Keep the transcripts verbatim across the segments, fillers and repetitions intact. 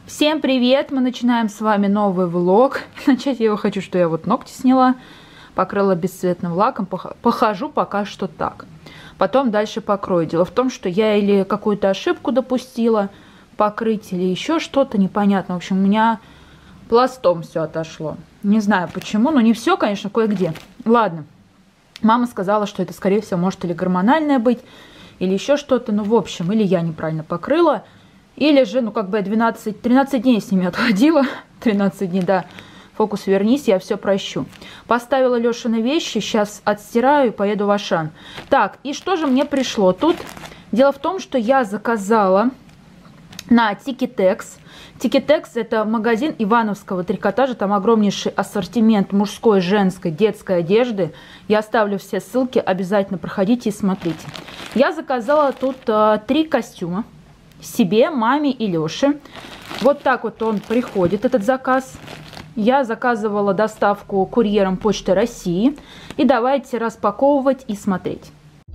Всем привет! Мы начинаем с вами новый влог. Начать я его хочу, что я вот ногти сняла, покрыла бесцветным лаком, похожу пока что так. Потом дальше покрою. Дело в том, что я или какую-то ошибку допустила покрыть, или еще что-то непонятно. В общем, у меня пластом все отошло. Не знаю почему, но не все, конечно, кое-где. Ладно. Мама сказала, что это, скорее всего, может или гормональное быть, или еще что-то. Ну, в общем, или я неправильно покрыла, или же, ну, как бы я двенадцать, тринадцать дней с ними отходила. тринадцать дней, да. Фокус вернись, я все прощу. Поставила Лешины вещи, сейчас отстираю и поеду в Ашан. Так, и что же мне пришло? Тут дело в том, что я заказала на Тикетекс. Тикетекс — это магазин ивановского трикотажа. Там огромнейший ассортимент мужской, женской, детской одежды. Я оставлю все ссылки, обязательно проходите и смотрите. Я заказала тут э, три костюма. Себе, маме и Леше. Вот так вот он приходит, этот заказ. Я заказывала доставку курьером Почты России. И давайте распаковывать и смотреть.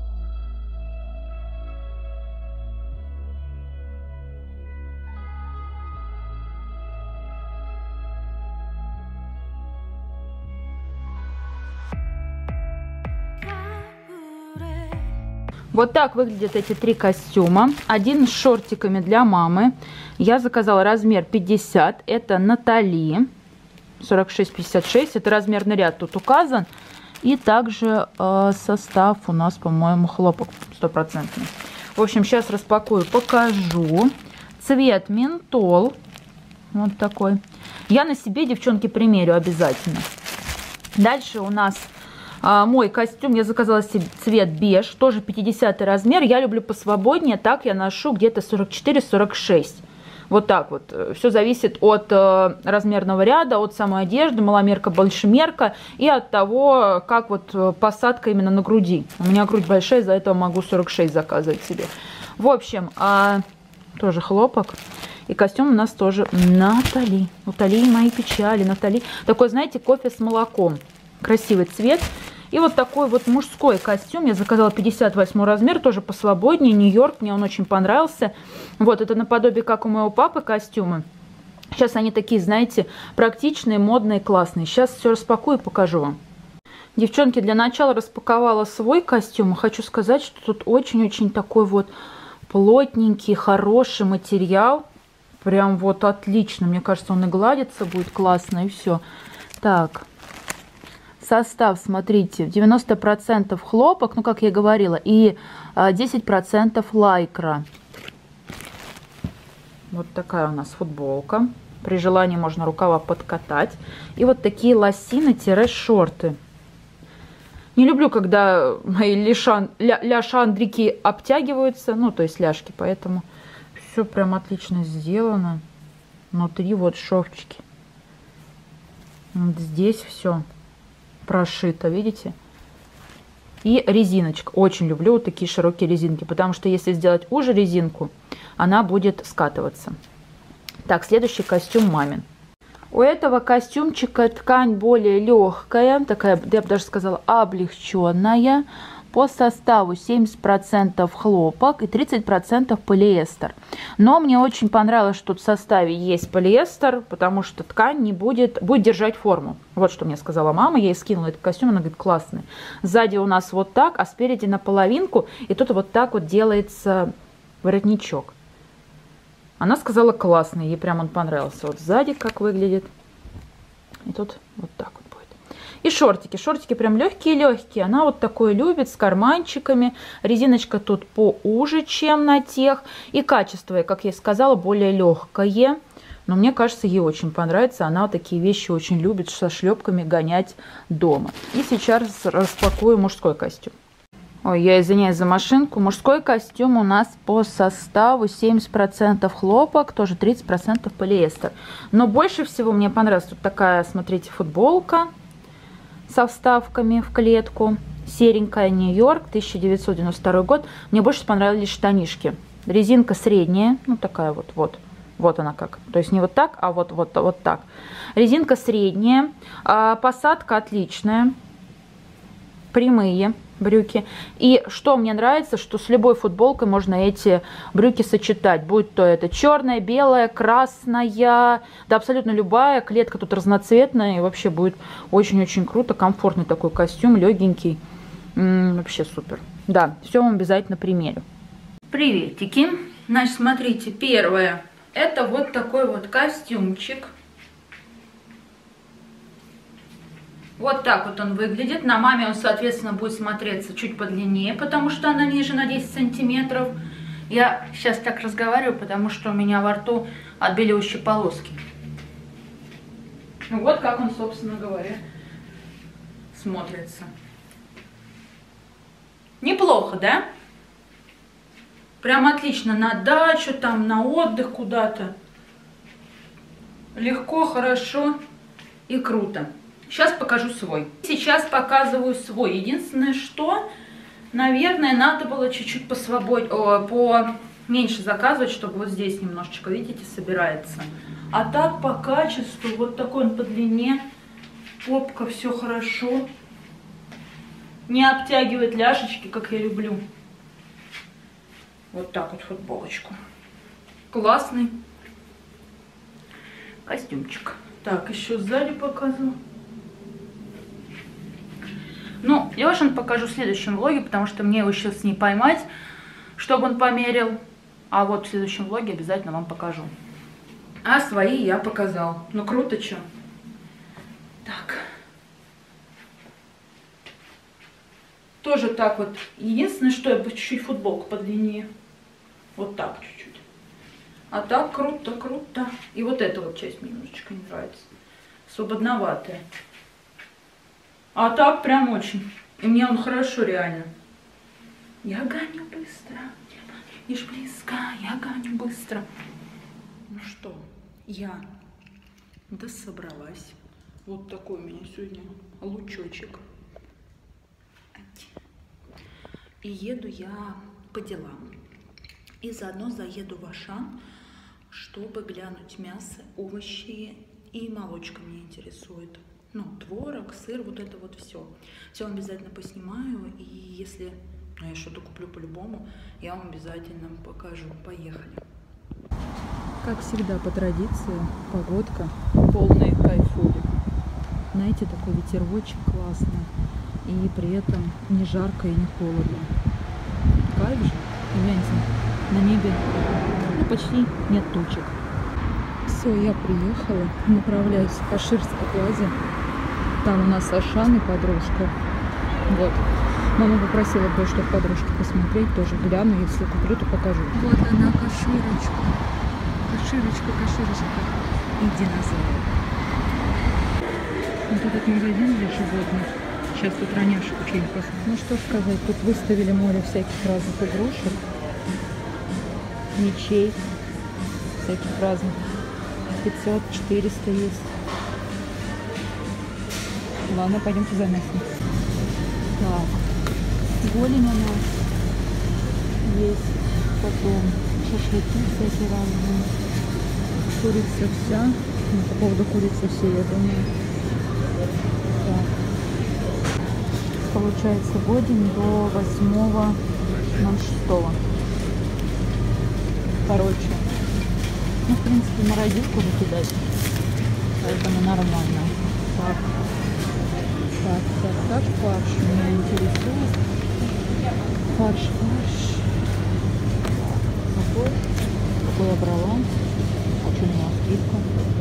Вот так выглядят эти три костюма. Один с шортиками для мамы. Я заказала размер пятьдесят. Это Натали. сорок шесть пятьдесят шесть. Это размерный ряд тут указан. И также э, состав у нас, по-моему, хлопок стопроцентный. В общем, сейчас распакую, покажу. Цвет ментол. Вот такой. Я на себе, девчонки, примерю обязательно. Дальше у нас... А, мой костюм, я заказала себе цвет беж, тоже пятидесятый размер. Я люблю посвободнее, так я ношу где-то сорок четыре сорок шесть. Вот так вот. Все зависит от э, размерного ряда, от самой одежды, маломерка, большемерка и от того, как вот посадка именно на груди. У меня грудь большая, из-за этого могу сорок шесть заказывать себе. В общем, а, тоже хлопок. И костюм у нас тоже Натали. Натали мои печали, Натали. Такой, знаете, кофе с молоком. Красивый цвет. И вот такой вот мужской костюм. Я заказала пятьдесят восьмой размер, тоже посвободнее. Нью-Йорк, мне он очень понравился. Вот, это наподобие, как у моего папы, костюмы. Сейчас они такие, знаете, практичные, модные, классные. Сейчас все распакую и покажу вам. Девчонки, для начала распаковала свой костюм. Хочу сказать, что тут очень-очень такой вот плотненький, хороший материал. Прям вот отлично. Мне кажется, он и гладится будет классно, и все. Так. Состав, смотрите, девяносто процентов хлопок, ну, как я говорила, и десять процентов лайкра. Вот такая у нас футболка. При желании можно рукава подкатать. И вот такие лосины-шорты. Не люблю, когда мои ляшан, ля, ляшандрики обтягиваются, ну, то есть ляжки, поэтому все прям отлично сделано. Внутри вот шовчики. Вот здесь все прошито, видите? И резиночка. Очень люблю вот такие широкие резинки, потому что если сделать уже резинку, она будет скатываться. Так, следующий костюм мамин. У этого костюмчика ткань более легкая, такая, я бы даже сказала, облегченная. По составу семьдесят процентов хлопок и тридцать процентов полиэстер. Но мне очень понравилось, что тут в составе есть полиэстер, потому что ткань не будет, будет держать форму. Вот что мне сказала мама. Я ей скинула этот костюм, она говорит, классный. Сзади у нас вот так, а спереди наполовинку. И тут вот так вот делается воротничок. Она сказала, классный, ей прям он понравился. Вот сзади как выглядит. И тут вот так вот. И шортики. Шортики прям легкие-легкие. Она вот такое любит, с карманчиками. Резиночка тут поуже, чем на тех. И качество, как я сказала, более легкое. Но мне кажется, ей очень понравится. Она вот такие вещи очень любит со шлепками гонять дома. И сейчас распакую мужской костюм. Ой, я извиняюсь за машинку. Мужской костюм у нас по составу семьдесят процентов хлопок, тоже тридцать процентов полиэстер. Но больше всего мне понравилась тут такая, смотрите, футболка со вставками в клетку. Серенькая, Нью-Йорк, тысяча девятьсот девяносто второй год. Мне больше понравились штанишки. Резинка средняя, ну такая вот, вот. Вот она как. То есть не вот так, а вот, вот, вот так. Резинка средняя. А, посадка отличная. Прямые. брюки. И что мне нравится, что с любой футболкой можно эти брюки сочетать. Будь то это черная, белая, красная, да абсолютно любая. Клетка тут разноцветная. И вообще будет очень-очень круто. Комфортный такой костюм, легенький. М-м, вообще супер. Да, все вам обязательно примерю. Приветики. Значит, смотрите, первое. Это вот такой вот костюмчик. Вот так вот он выглядит. На маме он, соответственно, будет смотреться чуть подлиннее, потому что она ниже на десять сантиметров. Я сейчас так разговариваю, потому что у меня во рту отбеливающие полоски. Ну вот как он, собственно говоря, смотрится. Неплохо, да? Прям отлично на дачу, там, на отдых куда-то. Легко, хорошо и круто. Сейчас покажу свой. Сейчас показываю свой. Единственное, что, наверное, надо было чуть-чуть посвободь... поменьше заказывать, чтобы вот здесь немножечко, видите, собирается. А так по качеству, вот такой он по длине, попка, все хорошо. Не обтягивает ляшечки, как я люблю. Вот так вот футболочку. Классный костюмчик. Так, еще сзади показываю. Ну, Лешин покажу в следующем влоге, потому что мне его сейчас не поймать, чтобы он померил. А вот в следующем влоге обязательно вам покажу. А свои я показал. Ну, круто, что. Так. Тоже так вот. Единственное, что я чуть-чуть футболку подлиннее. Вот так чуть-чуть. А так круто, круто. И вот эта вот часть мне немножечко не нравится. Свободноватая. А так прям очень. И мне он хорошо реально. Я гоню быстро. Лишь близко. Я гоню быстро. Ну что, я дособралась. Вот такой у меня сегодня лучочек. И еду я по делам. И заодно заеду в Ашан, чтобы глянуть мясо, овощи и молочка меня интересует. Ну, творог, сыр, вот это вот все. Все вам обязательно поснимаю. И если ну, я что-то куплю по-любому, я вам обязательно покажу. Поехали. Как всегда, по традиции, погодка полная кайфули. Знаете, такой ветерочек классный. И при этом не жарко и не холодно. Кайф же. Гляньте, на небе ну, почти нет тучек. Все, я приехала, направляюсь в Каширское плазе. Там у нас Ашан и подружка. Вот. Мама попросила кое-что в подружке посмотреть, тоже гляну, если куплю, то покажу. Вот она, Каширочка. Каширочка, Каширочка. И динозавр. Вот этот магазин для животных. Сейчас тут раняшек очень посмотрим. Ну что сказать, тут выставили море всяких разных игрушек. Мечей. Всяких разных. пятьсот, четыреста есть. Ладно, пойдемте за мясом. Так, голень у нас есть. Потом шашлыки всякие разные. Курица вся. Ну, по поводу курицы все, я думаю. Так. Получается, годен до восьмого ноль шестого. Короче. Ну, в принципе, на родилку выкидать. Поэтому нормально. Так. Так, так, так, фарш меня интересует. Фарш, фарш. Какой? Какой я брала? А что у меня скидка?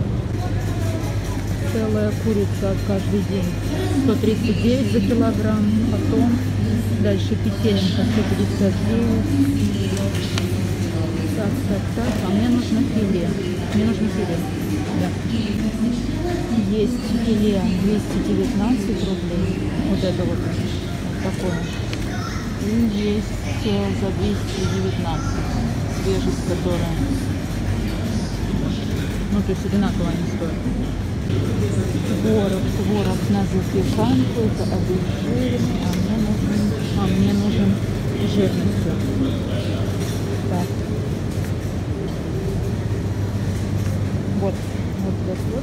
Целая курица каждый день. сто тридцать девять за килограмм. Потом дальше петелинка сто пятьдесят девять. Так, так, так. А мне нужно филе. Мне нужно филе. Да. Есть филе двести девятнадцать рублей. Вот это вот. Вот такое. И есть за двести девятнадцать. Свежесть, которая... Ну, то есть одинаково они стоят. Творог, творог на запеканку, это обезжиренный, а мне нужен, а мне нужен жирный. Так. Вот, вот этот вот,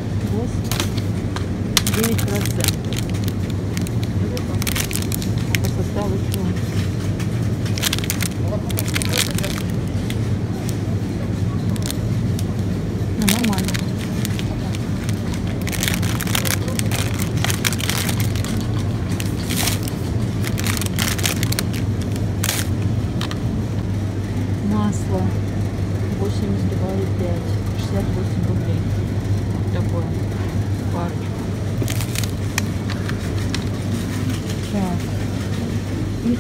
вот, девять процентов. А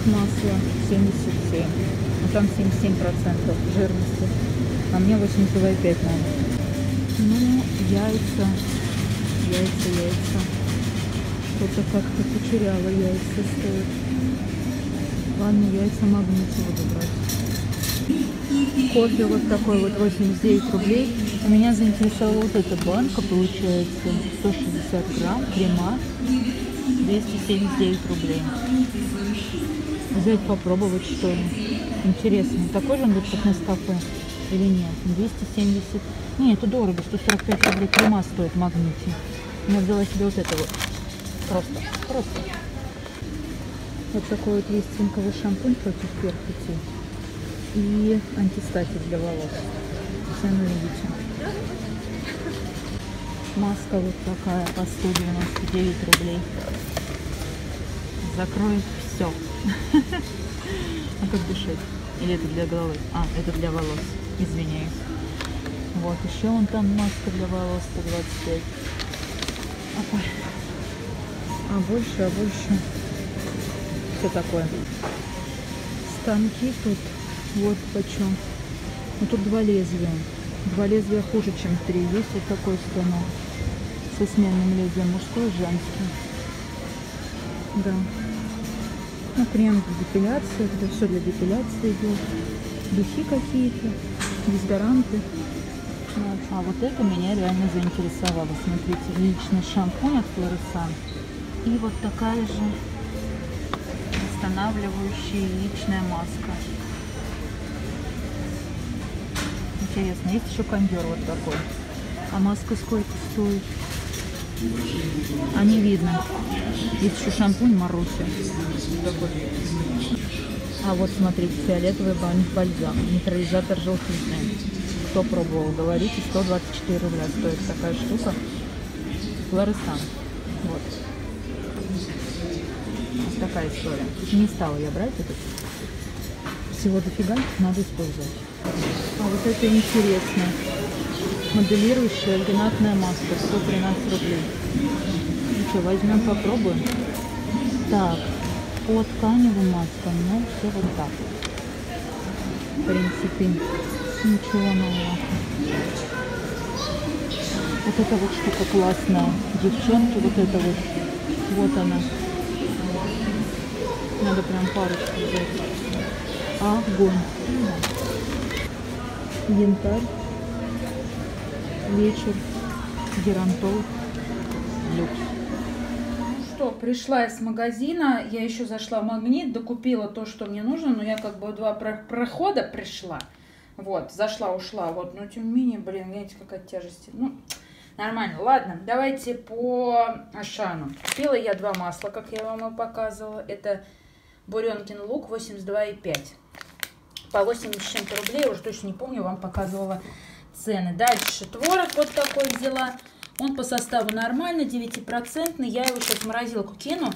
масло семьдесят семь. Ну, там семьдесят семь процентов жирности. А мне восемьдесят два и пять надо. Ну, яйца. Яйца, яйца. Что-то как-то потеряла яйца стоит. Ладно, яйца магните буду брать. Кофе вот такой вот восемьдесят девять рублей. У меня заинтересовала вот эта банка, получается сто шестьдесят грамм крема, двести семьдесят девять рублей. Взять попробовать, что ли. Интересно, такой же он будет как Нескафе или нет? двести семьдесят. Не, это дорого, сто сорок пять рублей крема стоит в магните. Я взяла себе вот это вот. Просто, просто. Вот такой вот есть цинковый шампунь против перхоти и антистатик для волос. Цену видите. Маска вот такая по сто девяносто девять рублей. Закроет все. А как дышать? Или это для головы? А, это для волос. Извиняюсь. Вот, еще вон там маска для волос сто двадцать пять. Опа. А больше, а больше. Все такое. Станки тут. Вот почем. Ну тут два лезвия. Два лезвия хуже, чем три. Есть вот такой станок. Со сменным лезвием. Мужской и женский. Да. Ну, крем для депиляции. Это все для депиляции идет. Духи какие-то. Дезодоранты. Вот. А вот это меня реально заинтересовало. Смотрите, личный шампунь от Флорисан. И вот такая же восстанавливающая личная маска. Интересно, есть еще кондер вот такой. А маска сколько стоит? А не видно. Есть еще шампунь Маруся. А вот смотрите, фиолетовый бальзам. Нейтрализатор желтизны. Кто пробовал, говорите, сто двадцать четыре рубля стоит такая штука. Флорисан. Вот. Вот такая история. Не стала я брать этот. Всего дофига, надо использовать. А вот это интересно. Моделирующая альгинатная маска. сто тринадцать рублей. Ну что, возьмем, попробуем. Так, по тканевым маскам, ну, все вот так. В принципе, ничего нового. Вот эта вот штука классная. Девчонки, вот это вот. Вот она. Надо прям парочку взять. Огонь. Янтарь. Вечер. Герантол. Люкс. Ну что, пришла я с магазина. Я еще зашла в Магнит, докупила то, что мне нужно. Но я как бы два прохода пришла. Вот, зашла, ушла. Вот, но тем не менее, блин, видите, какая тяжесть. Ну, нормально. Ладно, давайте по Ашану. Купила я два масла, как я вам и показывала. Это Буренкин лук восемьдесят два и пять. По восемьдесят с чем-то рублей, я уже точно не помню, вам показывала цены. Дальше творог вот такой взяла. Он по составу нормальный, девятипроцентный. Я его сейчас в морозилку кину.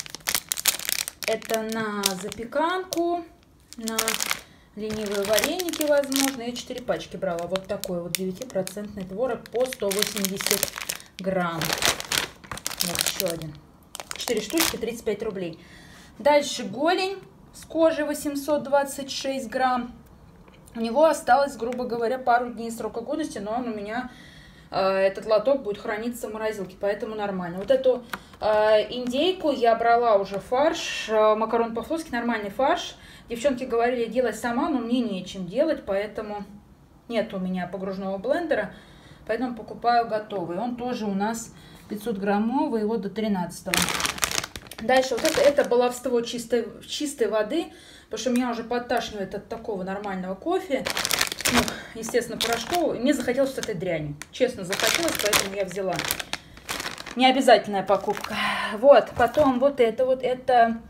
Это на запеканку, на ленивые вареники, возможно. Я четыре пачки брала. Вот такой вот девятипроцентный творог по сто восемьдесят грамм. Вот еще один. четыре штучки, тридцать пять рублей. Дальше голень с кожей восемьсот двадцать шесть грамм. У него осталось, грубо говоря, пару дней срока годности, но он у меня, э, этот лоток будет храниться в морозилке, поэтому нормально. Вот эту э, индейку я брала уже фарш, э, макарон по-флотски, нормальный фарш. Девчонки говорили делать сама, но мне нечем делать, поэтому нет у меня погружного блендера, поэтому покупаю готовый. Он тоже у нас пятьсот граммовый, его до тринадцатого. Дальше вот это, это баловство чистой, чистой воды, потому что меня уже подташнивает от такого нормального кофе, ну, естественно, порошкового, и мне захотелось этой дряни. Честно захотелось, поэтому я взяла. Необязательная покупка. Вот, потом вот это вот, это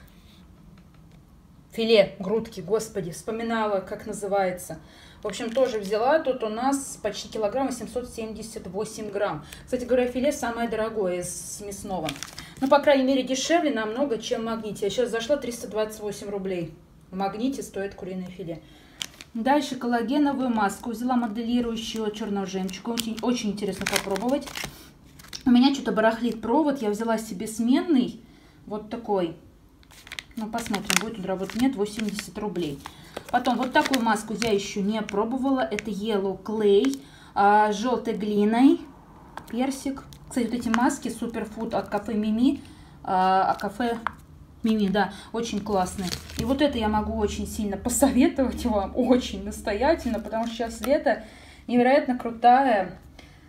филе грудки, господи, вспоминала, как называется. В общем, тоже взяла. Тут у нас почти килограмм, восемьсот семьдесят восемь грамм. Кстати говоря, филе самое дорогое из мясного. Ну, по крайней мере, дешевле намного, чем в Магните. Я сейчас зашла, триста двадцать восемь рублей. В Магните стоит куриное филе. Дальше коллагеновую маску. Взяла моделирующую черного жемчуга. Очень, очень интересно попробовать. У меня что-то барахлит провод. Я взяла себе сменный. Вот такой. Ну, посмотрим, будет тут работать, нет, восемьдесят рублей. Потом вот такую маску я еще не пробовала. Это Yellow Clay а, с желтой глиной. Персик. Кстати, вот эти маски Superfood от кафе Мими. А, а кафе Мими, да, очень классные. И вот это я могу очень сильно посоветовать вам. Очень настоятельно, потому что сейчас лето. Невероятно крутая,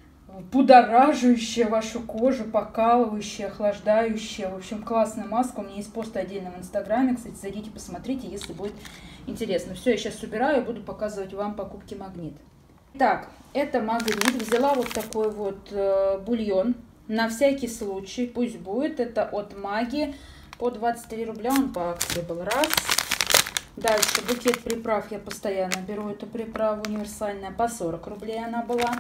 будоражащая вашу кожу, покалывающая, охлаждающая. В общем, классная маска. У меня есть пост отдельно в Инстаграме. Кстати, зайдите, посмотрите, если будет интересно. Все, я сейчас собираю и буду показывать вам покупки Магнит. Так, это Магнит. Взяла вот такой вот э, бульон. На всякий случай, пусть будет. Это от Маги. По двадцать три рубля он по акции был. Раз. Дальше букет приправ. Я постоянно беру эту приправу универсальная. По сорок рублей она была.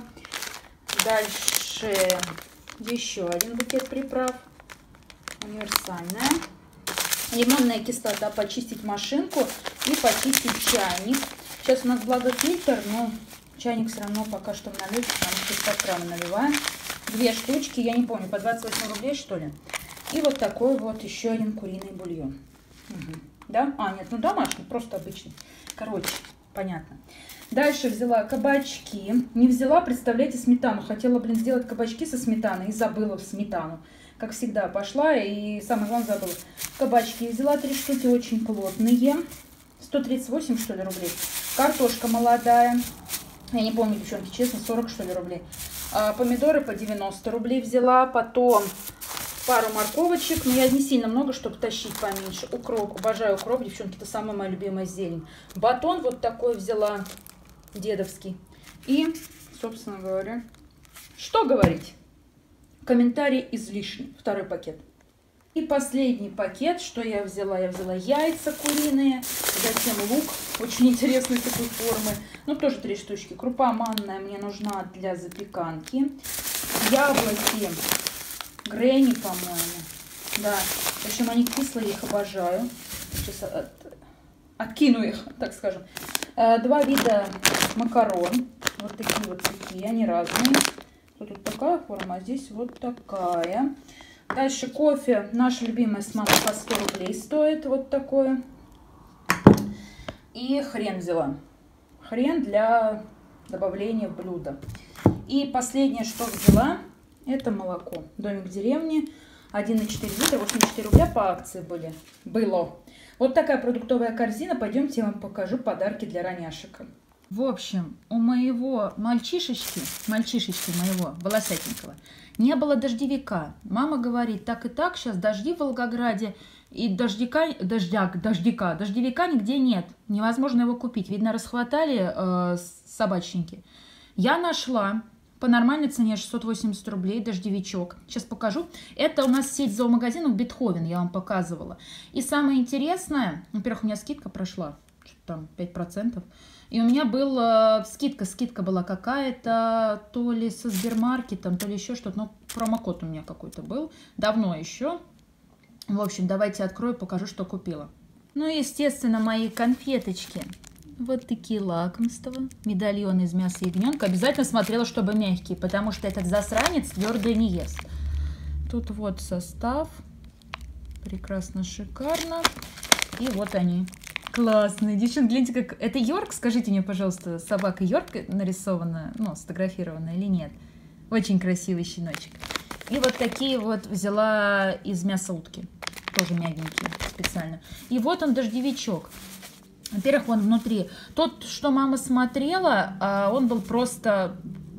Дальше еще один букет приправ. Универсальная. Лимонная кислота. Почистить машинку и почистить чайник. Сейчас у нас благо фильтр, но чайник все равно пока что в налете, потому что из-под крана наливаем. Две штучки, я не помню, по двадцать восемь рублей что ли. И вот такой вот еще один куриный бульон. Угу. Да? А, нет, ну домашний, просто обычный. Короче, понятно. Дальше взяла кабачки. Не взяла, представляете, сметану. Хотела, блин, сделать кабачки со сметаной и забыла в сметану. Как всегда, пошла и самое главное забыла. Кабачки взяла три штуки, очень плотные. сто тридцать восемь, что ли, рублей. Картошка молодая. Я не помню, девчонки, честно, сорок, что ли, рублей. А, помидоры по девяносто рублей взяла. Потом пару морковочек. Но я не сильно много, чтобы тащить поменьше. Укроп. Обожаю укроп, девчонки. Это самая моя любимая зелень. Батон вот такой взяла. Дедовский. И, собственно говоря, что говорить? Комментарий излишний. Второй пакет. И последний пакет, что я взяла? Я взяла яйца куриные, затем лук, очень интересной такой формы. Ну, тоже три штучки. Крупа манная мне нужна для запеканки. Яблоки Гренни, по-моему. Да, в общем, они кислые, их обожаю. Сейчас от... откину их, так скажем. Два вида макарон. Вот такие вот такие, они разные. Тут вот такая форма, а здесь вот такая. Дальше кофе, наш любимый с мамой, по сто рублей стоит, вот такое. И хрен взяла. Хрен для добавления в блюдо. И последнее, что взяла, это молоко. Домик в деревне, один и четыре литра, восемьдесят четыре рубля по акции были. Было. Вот такая продуктовая корзина. Пойдемте, я вам покажу подарки для роняшек. В общем, у моего мальчишечки, мальчишечки моего, волосатенького, не было дождевика. Мама говорит, так и так, сейчас дожди в Волгограде, и дождика, дождяк, дождика, дождевика нигде нет. Невозможно его купить. Видно, расхватали э, собачники. Я нашла по нормальной цене шестьсот восемьдесят рублей дождевичок. Сейчас покажу. Это у нас сеть зоомагазинов Бетховен, я вам показывала. И самое интересное, во-первых, у меня скидка прошла, что-то там пять процентов. И у меня была скидка, скидка была какая-то, то ли со Сбермаркетом, то ли еще что-то. Ну, промокод у меня какой-то был, давно еще. В общем, давайте открою, покажу, что купила. Ну, естественно, мои конфеточки. Вот такие лакомства. Медальон из мяса ягненка. Обязательно смотрела, чтобы мягкие, потому что этот засранец твердое не ест. Тут вот состав. Прекрасно, шикарно. И вот они. Классные. Девчонки, гляньте, как... Это Йорк? Скажите мне, пожалуйста, собака Йорк нарисована, ну, сфотографирована или нет? Очень красивый щеночек. И вот такие вот взяла из мяса утки. Тоже мягенькие специально. И вот он, дождевичок. Во-первых, он внутри. Тот, что мама смотрела, он был просто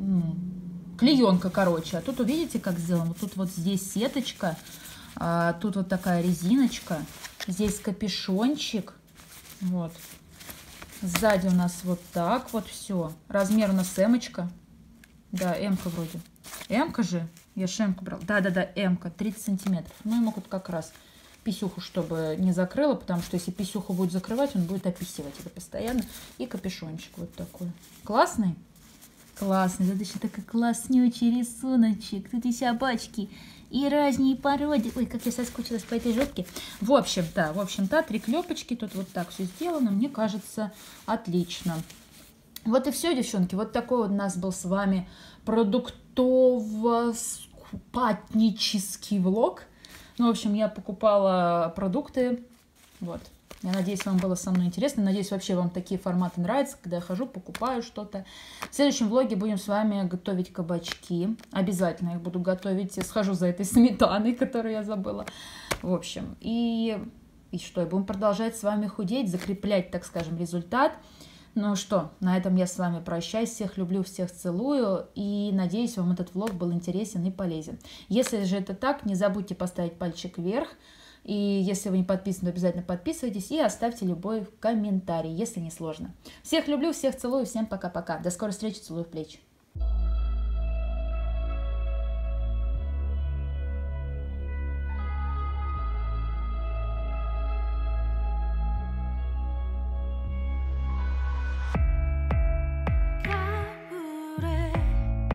клеенка, короче. А тут, увидите, как сделано? Тут вот здесь сеточка, тут вот такая резиночка. Здесь капюшончик. Вот. Сзади у нас вот так вот все. Размер у нас эмочка. Да, эмка вроде. Эмка же. Я же эмку брала. Да-да-да, эмка. тридцать сантиметров. Ну, ему вот как раз писюху, чтобы не закрыла, потому что если писюху будет закрывать, он будет описывать это постоянно. И капюшончик вот такой. Классный? Классный. Это еще такой класснючий рисуночек. Тут и собачки. И разные породы. Ой, как я соскучилась по этой жопке. В общем-то, в общем-то, три клепочки. Тут вот так все сделано. Мне кажется, отлично. Вот и все, девчонки. Вот такой вот у нас был с вами продуктово-скупатнический влог. Ну, в общем, я покупала продукты Вот. Я надеюсь, вам было со мной интересно. Надеюсь, вообще вам такие форматы нравятся, когда я хожу, покупаю что-то. В следующем влоге будем с вами готовить кабачки. Обязательно их буду готовить. Я схожу за этой сметаной, которую я забыла. В общем, и, и что? Будем продолжать с вами худеть, закреплять, так скажем, результат. Ну что, на этом я с вами прощаюсь. Всех люблю, всех целую. И надеюсь, вам этот влог был интересен и полезен. Если же это так, не забудьте поставить пальчик вверх. И если вы не подписаны, то обязательно подписывайтесь и оставьте любой комментарий, если не сложно. Всех люблю, всех целую, всем пока-пока. До скорой встречи, целую в плечи.